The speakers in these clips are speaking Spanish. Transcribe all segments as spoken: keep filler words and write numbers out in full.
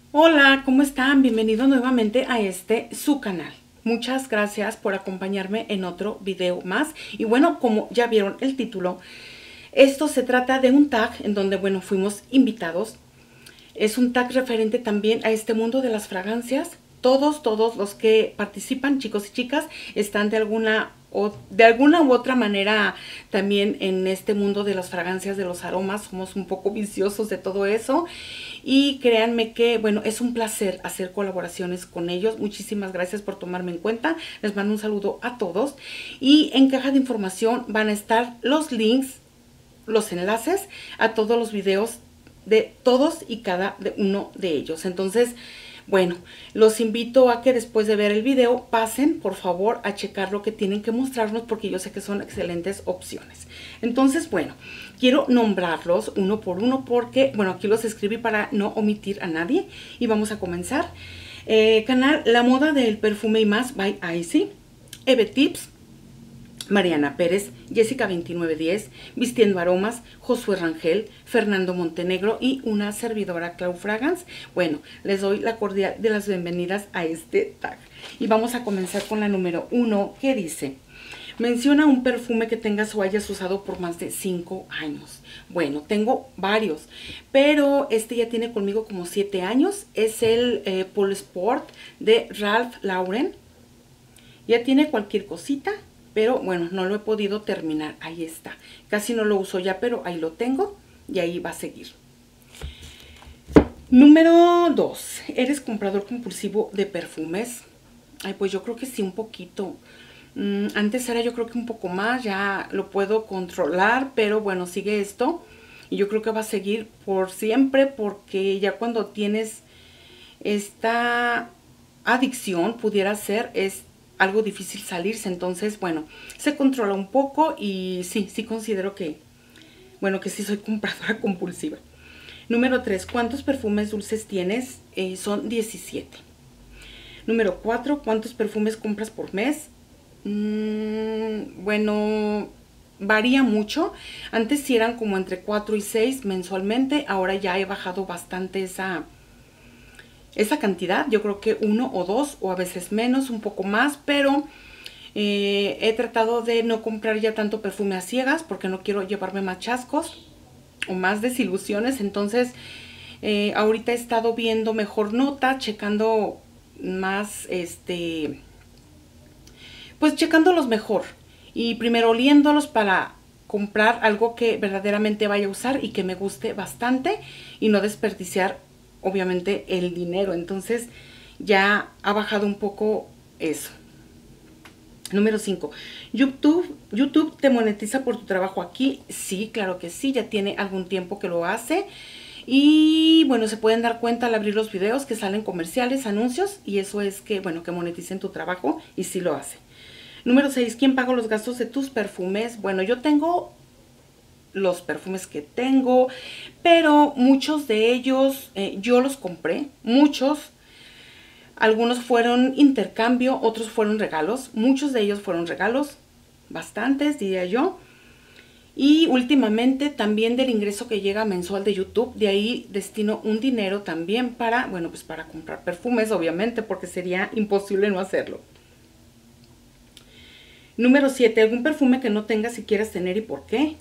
Hola, ¿cómo están? Bienvenidos nuevamente a este su canal. Muchas gracias por acompañarme en otro video más. Y bueno, como ya vieron el título, esto se trata de un tag en donde, bueno, fuimos invitados. Es un tag referente también a este mundo de las fragancias. Todos, todos los que participan, chicos y chicas, están de alguna o de alguna u otra manera también en este mundo de las fragancias, de los aromas. Somos un poco viciosos de todo eso. Y créanme que, bueno, es un placer hacer colaboraciones con ellos. Muchísimas gracias por tomarme en cuenta. Les mando un saludo a todos. Y en caja de información van a estar los links, los enlaces a todos los videos de todos y cada uno de ellos. Entonces, bueno, los invito a que después de ver el video pasen por favor a checar lo que tienen que mostrarnos, porque yo sé que son excelentes opciones. Entonces, bueno, quiero nombrarlos uno por uno porque, bueno, aquí los escribí para no omitir a nadie. Y vamos a comenzar. Eh, canal La Moda del Perfume y Más by Icy, Eve Tips, Mariana Pérez, Jessica veintinueve diez, Vistiendo Aromas, Josué Rangel, Fernando Montenegro y una servidora, Clau Fragance. Bueno, les doy la cordial de las bienvenidas a este tag. Y vamos a comenzar con la número uno, que dice: menciona un perfume que tengas o hayas usado por más de cinco años. Bueno, tengo varios, pero este ya tiene conmigo como siete años. Es el eh, Paul Sport de Ralph Lauren. Ya tiene cualquier cosita, pero bueno, no lo he podido terminar. Ahí está. Casi no lo uso ya, pero ahí lo tengo y ahí va a seguir. Número dos. ¿Eres comprador compulsivo de perfumes? Ay, pues yo creo que sí, un poquito. Mm, antes era yo creo que un poco más, ya lo puedo controlar, pero bueno, sigue esto. Y yo creo que va a seguir por siempre, porque ya cuando tienes esta adicción, pudiera ser, es algo difícil salirse. Entonces, bueno, se controla un poco y sí, sí considero que, bueno, que sí soy compradora compulsiva. Número tres, ¿cuántos perfumes dulces tienes? Eh, son diecisiete. Número cuatro, ¿cuántos perfumes compras por mes? Mm, bueno, varía mucho. Antes sí eran como entre cuatro y seis mensualmente. Ahora ya he bajado bastante esa esa cantidad. Yo creo que uno o dos, o a veces menos, un poco más, pero eh, he tratado de no comprar ya tanto perfume a ciegas, porque no quiero llevarme más chascos o más desilusiones. Entonces eh, ahorita he estado viendo mejor nota, checando más, este, pues checándolos mejor, y primero oliéndolos para comprar algo que verdaderamente vaya a usar y que me guste bastante, y no desperdiciar obviamente el dinero. Entonces ya ha bajado un poco eso. Número cinco. YouTube, YouTube te monetiza por tu trabajo aquí. Sí, claro que sí, ya tiene algún tiempo que lo hace. Y bueno, se pueden dar cuenta al abrir los videos que salen comerciales, anuncios, y eso es que, bueno, que moneticen tu trabajo, y sí lo hace. Número seis. ¿Quién paga los gastos de tus perfumes? Bueno, yo tengo los perfumes que tengo, pero muchos de ellos eh, yo los compré, muchos. Algunos fueron intercambio, otros fueron regalos. Muchos de ellos fueron regalos, bastantes diría yo. Y últimamente también del ingreso que llega mensual de YouTube, de ahí destino un dinero también para, bueno, pues para comprar perfumes, obviamente, porque sería imposible no hacerlo. Número siete. ¿Algún perfume que no tengas y quieras tener, y por qué?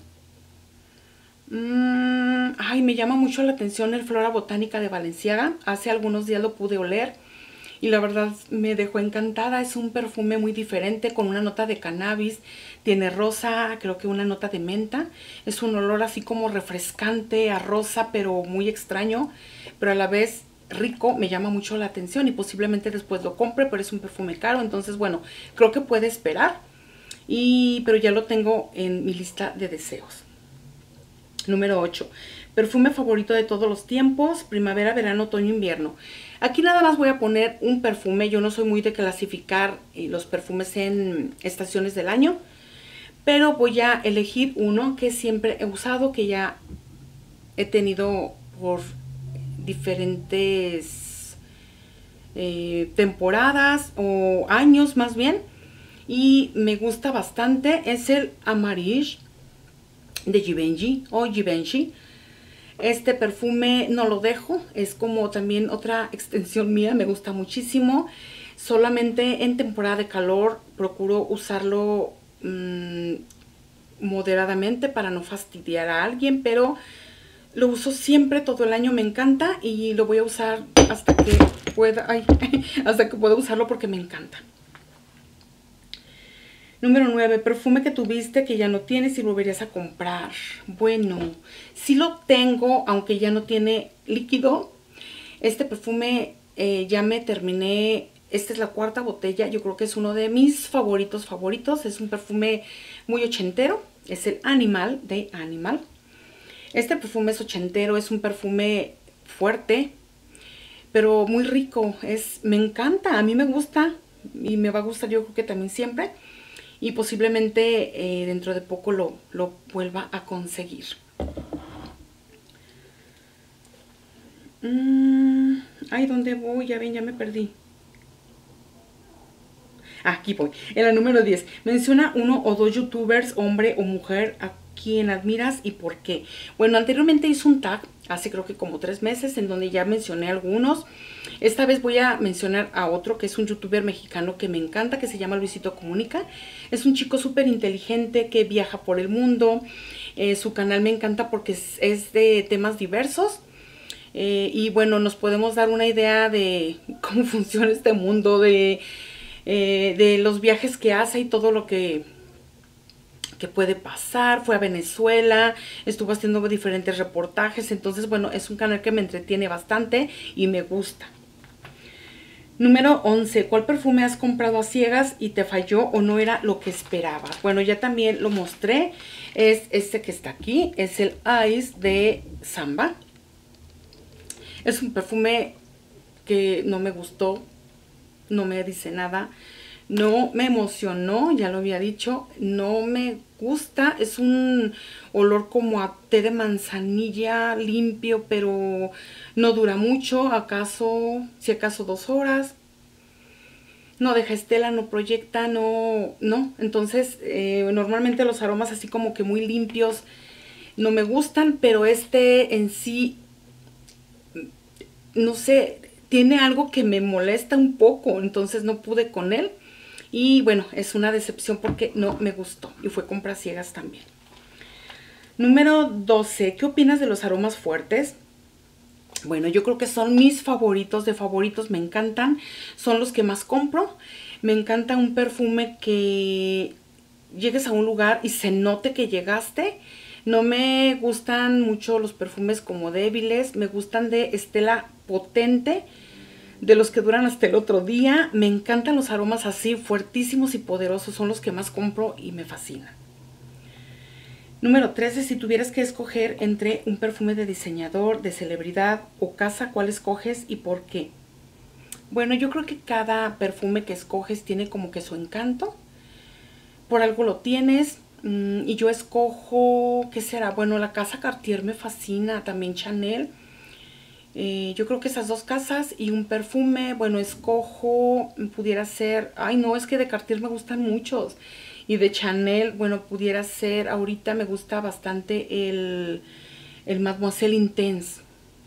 Mm, ay, me llama mucho la atención el Flora Botánica de Balenciaga. Hace algunos días lo pude oler y la verdad me dejó encantada. Es un perfume muy diferente, con una nota de cannabis, tiene rosa, creo que una nota de menta. Es un olor así como refrescante a rosa, pero muy extraño, pero a la vez rico. Me llama mucho la atención y posiblemente después lo compre, pero es un perfume caro. Entonces, bueno, creo que puede esperar, y, pero ya lo tengo en mi lista de deseos. Número ocho. Perfume favorito de todos los tiempos: primavera, verano, otoño, invierno. Aquí nada más voy a poner un perfume. Yo no soy muy de clasificar los perfumes en estaciones del año, pero voy a elegir uno que siempre he usado, que ya he tenido por diferentes eh, temporadas o años más bien, y me gusta bastante. Es el Amarillo de Givenchy o Givenchy. Este perfume no lo dejo, es como también otra extensión mía, me gusta muchísimo. Solamente en temporada de calor procuro usarlo mmm, moderadamente para no fastidiar a alguien, pero lo uso siempre, todo el año, me encanta y lo voy a usar hasta que pueda, ay, hasta que pueda usarlo porque me encanta. Número nueve, perfume que tuviste que ya no tienes y volverías a comprar. Bueno, sí lo tengo, aunque ya no tiene líquido. Este perfume eh, ya me terminé, esta es la cuarta botella, yo creo que es uno de mis favoritos favoritos. Es un perfume muy ochentero, es el Animal, de Animal. Este perfume es ochentero, es un perfume fuerte, pero muy rico. Es, me encanta, a mí me gusta y me va a gustar, yo creo que también siempre. Y posiblemente eh, dentro de poco lo, lo vuelva a conseguir. Mm, ay, ¿dónde voy? Ya ven, ya me perdí. Aquí voy. En la número diez. Menciona uno o dos youtubers, hombre o mujer, a quien admiras y por qué. Bueno, anteriormente hice un tag, hace creo que como tres meses, en donde ya mencioné algunos. Esta vez voy a mencionar a otro que es un youtuber mexicano que me encanta, que se llama Luisito Comunica. Es un chico súper inteligente que viaja por el mundo. Eh, su canal me encanta porque es, es de temas diversos. Eh, y bueno, nos podemos dar una idea de cómo funciona este mundo, de, eh, de los viajes que hace y todo lo que, que puede pasar. Fue a Venezuela, estuvo haciendo diferentes reportajes. Entonces, bueno, es un canal que me entretiene bastante y me gusta. Número once. ¿Cuál perfume has comprado a ciegas y te falló o no era lo que esperabas? Bueno, ya también lo mostré. Es este que está aquí. Es el Ice de Samba. Es un perfume que no me gustó. No me dice nada. No me emocionó, ya lo había dicho. No me gusta. Es un olor como a té de manzanilla limpio, pero no dura mucho. Acaso, si acaso dos horas. No deja estela, no proyecta, no, no. Entonces, eh, normalmente los aromas así como que muy limpios no me gustan, pero este en sí, no sé, tiene algo que me molesta un poco, entonces no pude con él. Y bueno, es una decepción porque no me gustó y fue compra ciegas también. Número doce. ¿Qué opinas de los aromas fuertes? Bueno, yo creo que son mis favoritos de favoritos, me encantan. Son los que más compro. Me encanta un perfume que llegues a un lugar y se note que llegaste. No me gustan mucho los perfumes como débiles. Me gustan de estela potente, de los que duran hasta el otro día. Me encantan los aromas así, fuertísimos y poderosos. Son los que más compro y me fascinan. Número trece. Si tuvieras que escoger entre un perfume de diseñador, de celebridad o casa, ¿cuál escoges y por qué? Bueno, yo creo que cada perfume que escoges tiene como que su encanto. Por algo lo tienes. Y yo escojo, ¿qué será? Bueno, la casa Cartier me fascina, también Chanel. Eh, yo creo que esas dos casas y un perfume. Bueno, escojo, pudiera ser, ay no, es que de Cartier me gustan muchos. Y de Chanel, bueno, pudiera ser, ahorita me gusta bastante el, el Mademoiselle Intense.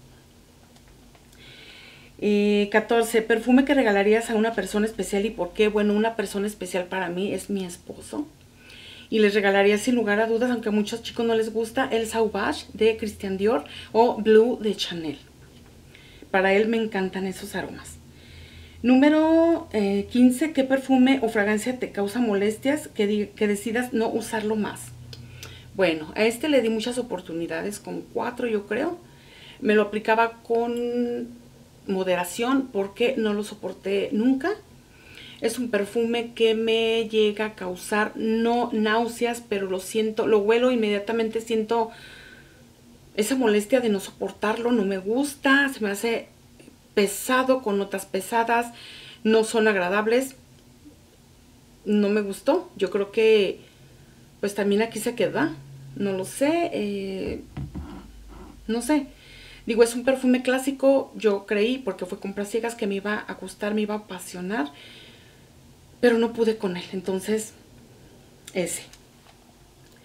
Eh, catorce. Perfume que regalarías a una persona especial y por qué. Bueno, una persona especial para mí es mi esposo. Y les regalaría sin lugar a dudas, aunque a muchos chicos no les gusta, el Sauvage de Christian Dior o Blue de Chanel. Para él me encantan esos aromas. Número eh, quince. ¿Qué perfume o fragancia te causa molestias que, que decidas no usarlo más? Bueno, a este le di muchas oportunidades, con cuatro yo creo. Me lo aplicaba con moderación porque no lo soporté nunca. Es un perfume que me llega a causar, no náuseas, pero lo siento, lo huelo inmediatamente, siento esa molestia de no soportarlo, no me gusta, se me hace pesado, con notas pesadas, no son agradables, no me gustó. Yo creo que pues también aquí se queda, no lo sé, eh, no sé. Digo, es un perfume clásico, yo creí, porque fue compra ciegas, que me iba a gustar, me iba a apasionar, pero no pude con él, entonces ese.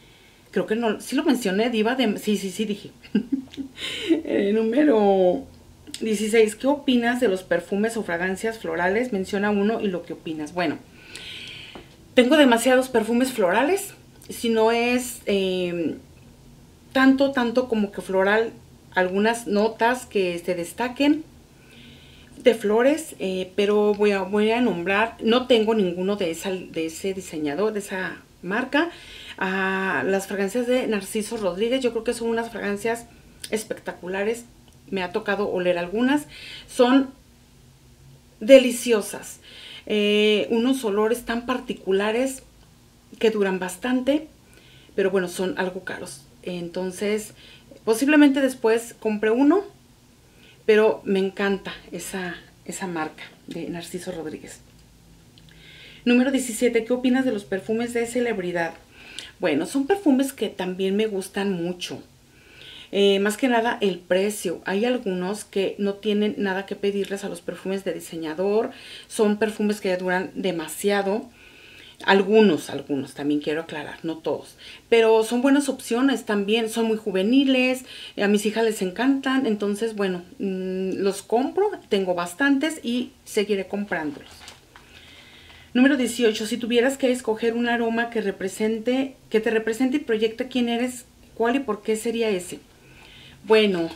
Creo que no, sí lo mencioné, diva de... Sí, sí, sí, dije. eh, número dieciséis. ¿Qué opinas de los perfumes o fragancias florales? Menciona uno y lo que opinas. Bueno, tengo demasiados perfumes florales. Si no es eh, tanto, tanto como que floral, algunas notas que se destaquen de flores, eh, pero voy a, voy a nombrar, no tengo ninguno de, esa, de ese diseñador, de esa marca. Ah, las fragancias de Narciso Rodríguez, yo creo que son unas fragancias espectaculares. Me ha tocado oler algunas, son deliciosas, eh, unos olores tan particulares que duran bastante, pero bueno, son algo caros. Entonces, posiblemente después compre uno, pero me encanta esa, esa marca de Narciso Rodríguez. Número diecisiete. ¿Qué opinas de los perfumes de celebridad? Bueno, son perfumes que también me gustan mucho. Eh, más que nada el precio. Hay algunos que no tienen nada que pedirles a los perfumes de diseñador. Son perfumes que duran demasiado. Algunos, algunos, también quiero aclarar, no todos. Pero son buenas opciones también, son muy juveniles, a mis hijas les encantan. Entonces, bueno, mmm, los compro, tengo bastantes y seguiré comprándolos. Número dieciocho. Si tuvieras que escoger un aroma que represente, que te represente y proyecte quién eres, ¿cuál y por qué sería ese? Bueno,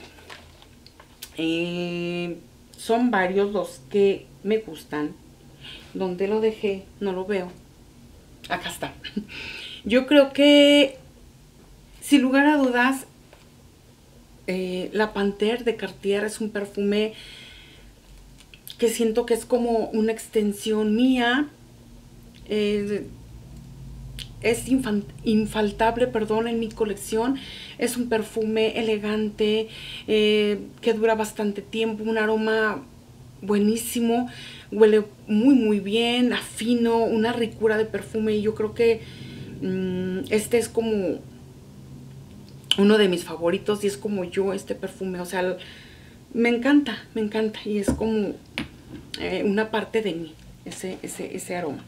eh, son varios los que me gustan. ¿Dónde lo dejé? No lo veo. Acá está. Yo creo que, sin lugar a dudas, eh, la Panthère de Cartier es un perfume que siento que es como una extensión mía. Eh, es infaltable, perdón, en mi colección. Es un perfume elegante, eh, que dura bastante tiempo, un aroma buenísimo, huele muy muy bien, afino, una ricura de perfume. Y yo creo que mmm, este es como uno de mis favoritos y es como yo este perfume. O sea, me encanta, me encanta y es como eh, una parte de mí, ese, ese, ese aroma.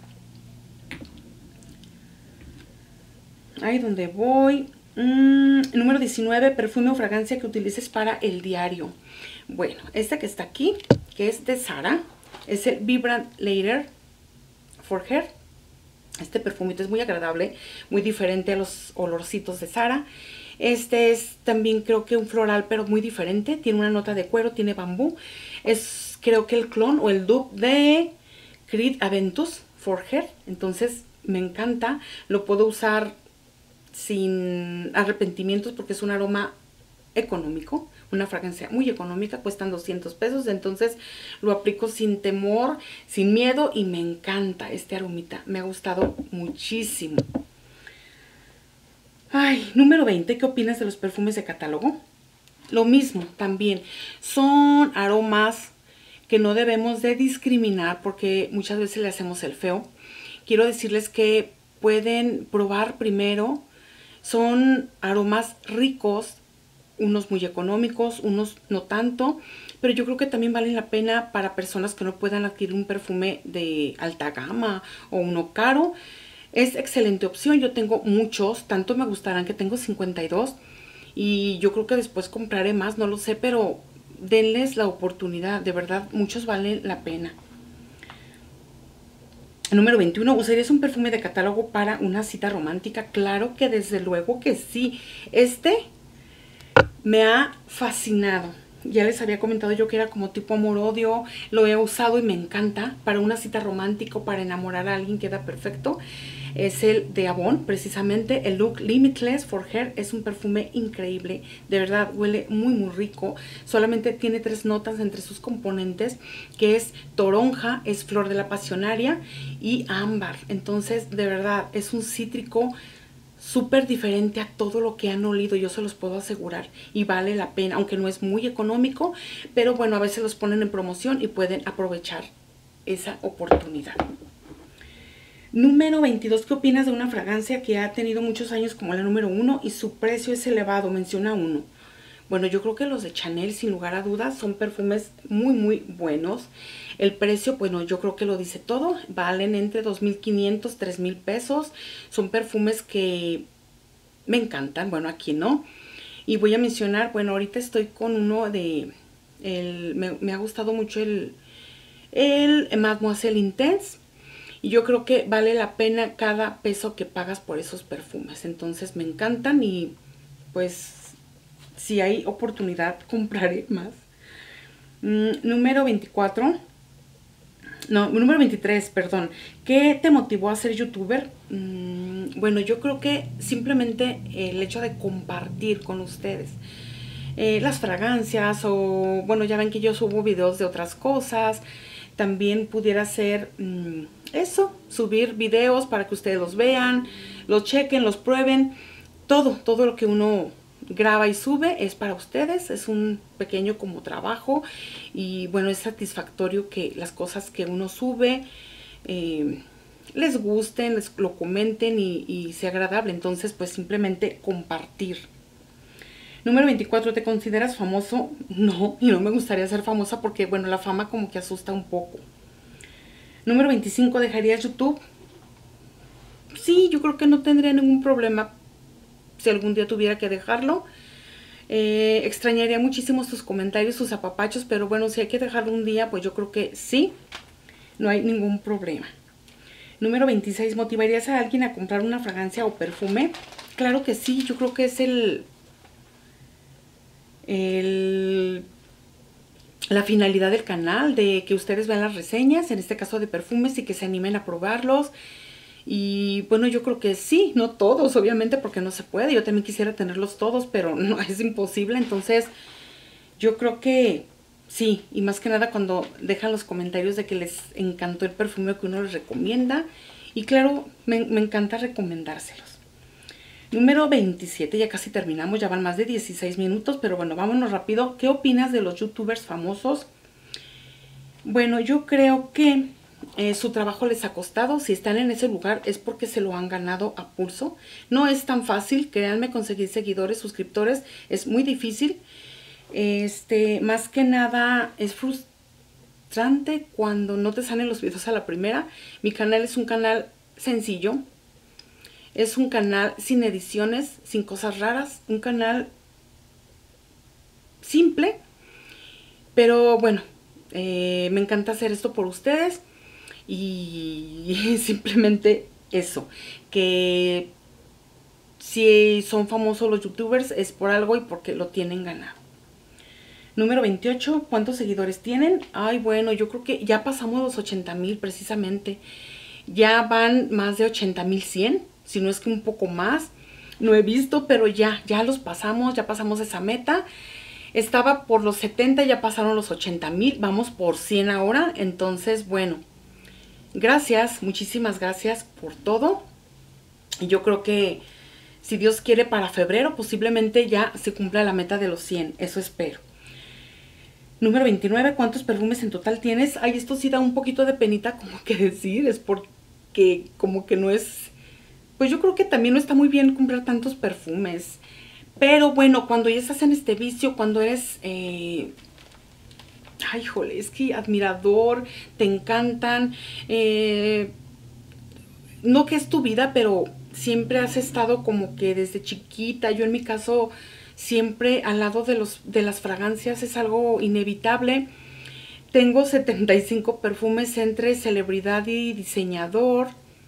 Ahí donde voy. Mm, número diecinueve. Perfume o fragancia que utilices para el diario. Bueno, este que está aquí, que es de Zara, es el Vibrant Leather for Hair. Este perfumito es muy agradable, muy diferente a los olorcitos de Zara. Este es también creo que un floral, pero muy diferente. Tiene una nota de cuero, tiene bambú. Es creo que el clon o el dupe de Creed Aventus for Hair. Entonces me encanta, lo puedo usar sin arrepentimientos porque es un aroma económico, una fragancia muy económica, cuestan doscientos pesos, entonces lo aplico sin temor, sin miedo y me encanta este aromita, me ha gustado muchísimo. Ay, número veinte, ¿qué opinas de los perfumes de catálogo? Lo mismo, también, son aromas que no debemos de discriminar porque muchas veces le hacemos el feo. Quiero decirles que pueden probar primero. Son aromas ricos, unos muy económicos, unos no tanto, pero yo creo que también valen la pena para personas que no puedan adquirir un perfume de alta gama o uno caro. Es excelente opción, yo tengo muchos, tanto me gustarán que tengo cincuenta y dos y yo creo que después compraré más, no lo sé, pero denles la oportunidad, de verdad, muchos valen la pena. Número veintiuno. ¿Usarías un perfume de catálogo para una cita romántica? Claro que desde luego que sí. Este me ha fascinado. Ya les había comentado yo que era como tipo amor-odio. Lo he usado y me encanta. Para una cita romántica o para enamorar a alguien queda perfecto. Es el de Avon, precisamente. El Look Limitless for Hair es un perfume increíble. De verdad, huele muy muy rico. Solamente tiene tres notas entre sus componentes, que es toronja, es flor de la pasionaria y ámbar. Entonces, de verdad, es un cítrico súper diferente a todo lo que han olido, yo se los puedo asegurar, y vale la pena, aunque no es muy económico, pero bueno, a veces los ponen en promoción y pueden aprovechar esa oportunidad. Número veintidós. ¿Qué opinas de una fragancia que ha tenido muchos años como la número uno y su precio es elevado? Menciona uno. Bueno, yo creo que los de Chanel, sin lugar a dudas, son perfumes muy, muy buenos. El precio, bueno, yo creo que lo dice todo. Valen entre dos mil quinientos, tres mil pesos. Son perfumes que me encantan, bueno, aquí no. Y voy a mencionar, bueno, ahorita estoy con uno de, el, me, me ha gustado mucho el, el Mademoiselle Intense. Y yo creo que vale la pena cada peso que pagas por esos perfumes. Entonces me encantan y pues si hay oportunidad compraré más. Mm, número veinticuatro. No, número veintitrés, perdón. ¿Qué te motivó a ser youtuber? Mm, bueno, yo creo que simplemente el hecho de compartir con ustedes eh, las fragancias o, bueno, ya ven que yo subo videos de otras cosas. También pudiera ser mmm, eso, subir videos para que ustedes los vean, los chequen, los prueben. Todo, todo lo que uno graba y sube es para ustedes, es un pequeño como trabajo y bueno, es satisfactorio que las cosas que uno sube eh, les gusten, les lo comenten y, y sea agradable. Entonces pues simplemente compartir. Número veinticuatro, ¿te consideras famoso? No, y no me gustaría ser famosa porque bueno, la fama como que asusta un poco. Número veinticinco, ¿dejarías YouTube? Sí, yo creo que no tendría ningún problema si algún día tuviera que dejarlo. Eh, extrañaría muchísimo sus comentarios, sus apapachos, pero bueno, si hay que dejarlo un día, pues yo creo que sí, no hay ningún problema. Número veintiséis, ¿motivarías a alguien a comprar una fragancia o perfume? Claro que sí, yo creo que es el, el la finalidad del canal, de que ustedes vean las reseñas, en este caso de perfumes, y que se animen a probarlos. Y bueno, yo creo que sí, no todos, obviamente, porque no se puede. Yo también quisiera tenerlos todos, pero no, es imposible. Entonces, yo creo que sí, y más que nada cuando dejan los comentarios de que les encantó el perfume que uno les recomienda. Y claro, me, me encanta recomendárselos. Número veintisiete, ya casi terminamos, ya van más de dieciséis minutos, pero bueno, vámonos rápido. ¿Qué opinas de los youtubers famosos? Bueno, yo creo que eh, su trabajo les ha costado. Si están en ese lugar es porque se lo han ganado a pulso. No es tan fácil, créanme, conseguir seguidores, suscriptores, es muy difícil. Este, más que nada es frustrante cuando no te salen los videos a la primera. Mi canal es un canal sencillo. Es un canal sin ediciones, sin cosas raras, un canal simple, pero bueno, eh, me encanta hacer esto por ustedes y simplemente eso, que si son famosos los youtubers es por algo y porque lo tienen ganado. Número veintiocho, ¿cuántos seguidores tienen? Ay, bueno, yo creo que ya pasamos los ochenta mil precisamente, ya van más de ochenta mil cien. Si no es que un poco más, no he visto, pero ya, ya los pasamos, ya pasamos esa meta. Estaba por los setenta, ya pasaron los ochenta mil, vamos por cien ahora. Entonces, bueno, gracias, muchísimas gracias por todo. Y yo creo que si Dios quiere para febrero, posiblemente ya se cumpla la meta de los cien, eso espero. Número veintinueve, ¿cuántos perfumes en total tienes? Ay, esto sí da un poquito de penita como que decir, es porque como que no es... Pues yo creo que también no está muy bien comprar tantos perfumes. Pero bueno, cuando ya estás en este vicio, cuando eres... Eh, ay, jole, es que admirador, te encantan. Eh, no que es tu vida, pero siempre has estado como que desde chiquita. Yo en mi caso, siempre al lado de, los, de las fragancias es algo inevitable. Tengo setenta y cinco perfumes entre celebridad y diseñador.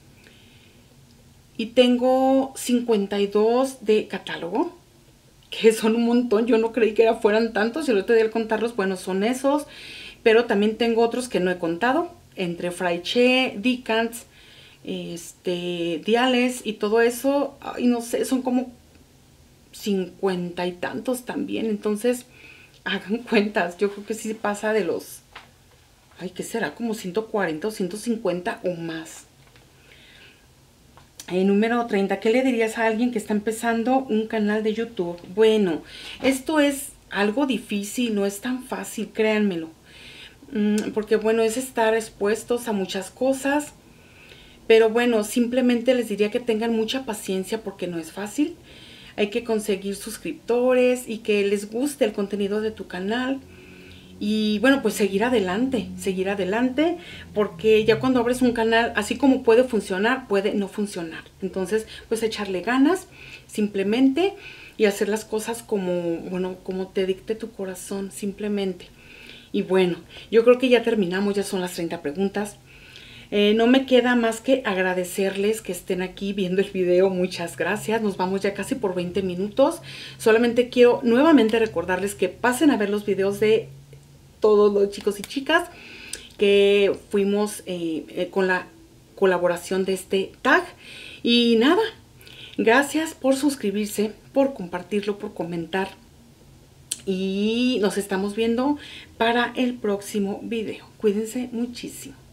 Y tengo cincuenta y dos de catálogo, que son un montón. Yo no creí que fueran tantos. Y el otro día al contarlos, bueno, son esos. Pero también tengo otros que no he contado. Entre Fraiche, Decants, este, Diales y todo eso. Ay, no sé, son como cincuenta y tantos también. Entonces, hagan cuentas. Yo creo que sí pasa de los... Ay, ¿qué será? Como ciento cuarenta o ciento cincuenta o más. Eh, número treinta, ¿qué le dirías a alguien que está empezando un canal de YouTube? Bueno, esto es algo difícil, no es tan fácil, créanmelo. Mm, porque bueno, es estar expuestos a muchas cosas. Pero bueno, simplemente les diría que tengan mucha paciencia porque no es fácil. Hay que conseguir suscriptores y que les guste el contenido de tu canal. Y bueno, pues seguir adelante, seguir adelante, porque ya cuando abres un canal, así como puede funcionar, puede no funcionar. Entonces, pues echarle ganas, simplemente, y hacer las cosas como, bueno, como te dicte tu corazón, simplemente. Y bueno, yo creo que ya terminamos, ya son las treinta preguntas. Eh, no me queda más que agradecerles que estén aquí viendo el video. Muchas gracias. Nos vamos ya casi por veinte minutos. Solamente quiero nuevamente recordarles que pasen a ver los videos de todos los chicos y chicas que fuimos eh, eh, con la colaboración de este tag. Y nada, gracias por suscribirse, por compartirlo, por comentar. Y nos estamos viendo para el próximo video. Cuídense muchísimo.